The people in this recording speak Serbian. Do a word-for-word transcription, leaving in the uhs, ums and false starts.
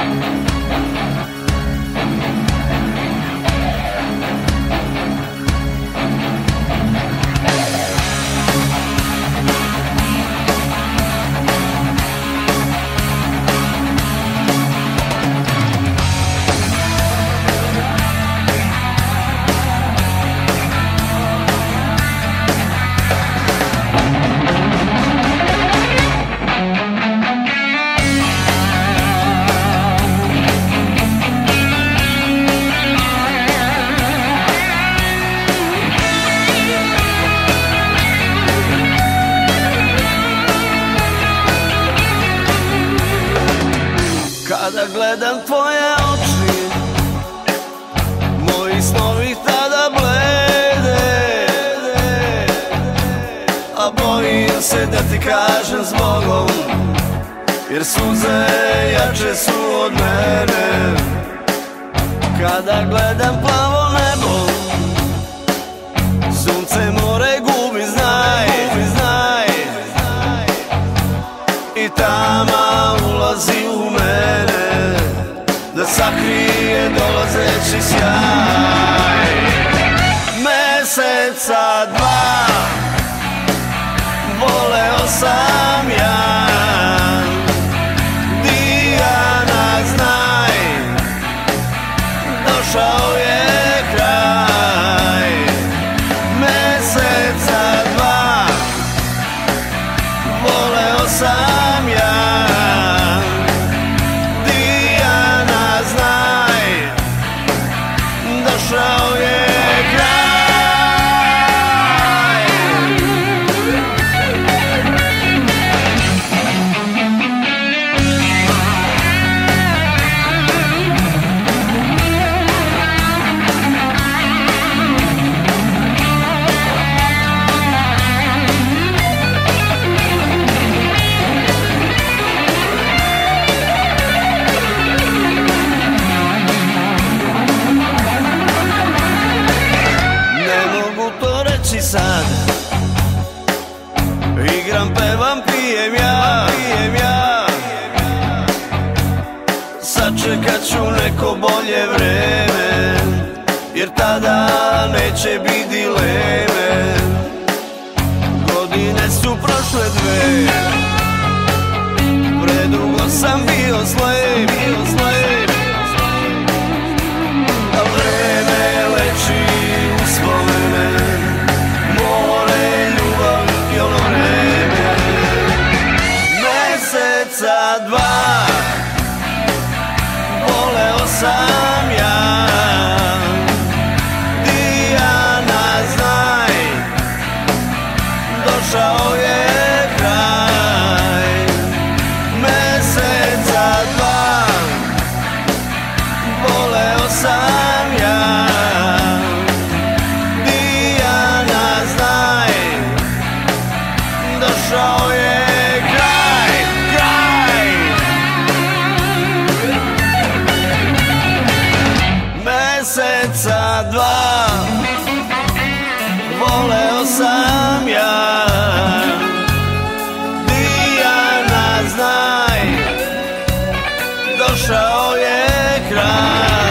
Kada gledam tvoje oči, moji snovi tada blede, a bojim se da ti kažem zbogom, jer suze jače su od mene. Kada gledam plavo nebo, sunce more gubi, znaj, znaj, i tama ulazi u mene, da sakrije dolazeći sjaj. Meseca dva voleo sam ja, Dijana znaj, došao je kraj. Meseca dva voleo sam ja, Dijana znaj, došao je kraj. Sad igram, pevam, pijem ja, pijem ja. Sačekat ću neko bolje vreme, jer tada neće biti dileme. Godine su prošle dve, predugo sam bio slep, bio slep, a vreme leči uspomene. More, ljubav i ono vreme. Meseca dva voleo sam ja, Dijana znaj, došao je kraj. Meseca dva voleo sam ja, došao je kraj, kraj. Meseca dva voleo sam ja, Dijana znaj, došao je kraj.